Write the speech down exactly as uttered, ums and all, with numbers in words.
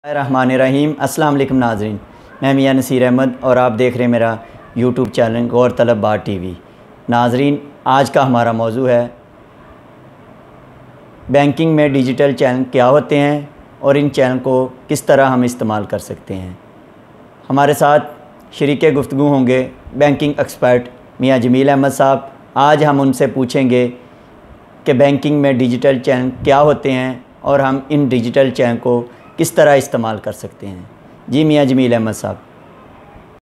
रहमानिर्रहीम। अस्सलाम वालेकुम नाज़रीन, मैं मियां नसीर अहमद और आप देख रहे हैं मेरा यूट्यूब चैनल गौर तलब बार टीवी। नाज़रीन, आज का हमारा मौजू है बैंकिंग में डिजिटल चैनल क्या होते हैं और इन चैनल को किस तरह हम इस्तेमाल कर सकते हैं। हमारे साथ शरीके गुफ्तगू होंगे बैंकिंग एक्सपर्ट मियां जमील अहमद साहब। आज हम उनसे पूछेंगे कि बैंकिंग में डिजिटल चैनल क्या होते हैं और हम इन डिजिटल चैनल को किस तरह इस्तेमाल कर सकते हैं। जी मियां जमील अहमद साहब।